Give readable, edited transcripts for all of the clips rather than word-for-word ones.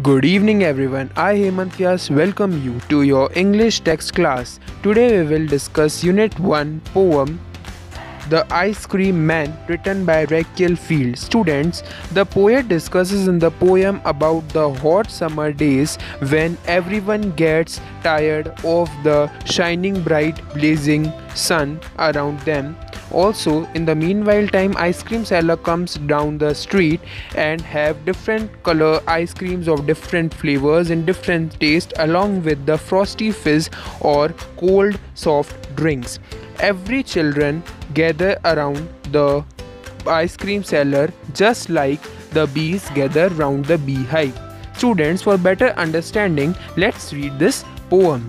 Good evening everyone, I Hemant Vyas welcome you to your English text class. Today we will discuss Unit 1 poem The Ice Cream Man written by Raquel Field. Students, the poet discusses in the poem about the hot summer days when everyone gets tired of the shining bright blazing sun around them. Also, in the meanwhile time, ice cream seller comes down the street and have different color ice creams of different flavors and different taste along with the frosty fizz or cold soft drinks. Every children gather around the ice cream seller just like the bees gather round the beehive. Students, for better understanding, let's read this poem.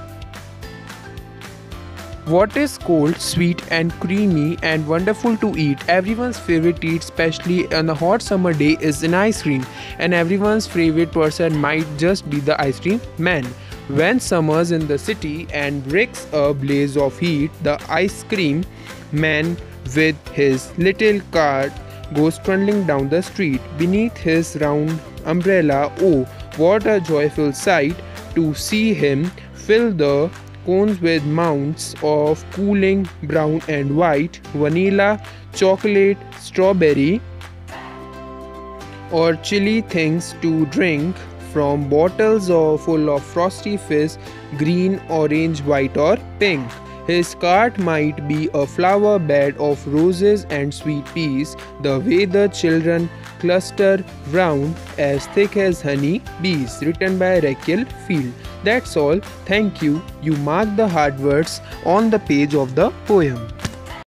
What is cold, sweet and creamy and wonderful to eat? Everyone's favorite eat, especially on a hot summer day, is an ice cream. And everyone's favorite person might just be the ice cream man. When summer's in the city and breaks a blaze of heat, the ice cream man with his little cart goes trundling down the street. Beneath his round umbrella, oh, what a joyful sight to see him fill the cones with mounds of cooling brown and white, vanilla, chocolate, strawberry, or chilly things to drink from bottles full of frosty fizz, green, orange, white, or pink. His cart might be a flower bed of roses and sweet peas, the way the children cluster round as thick as honey bees. Written by Raquel Field. That's all. Thank you. You mark the hard words on the page of the poem.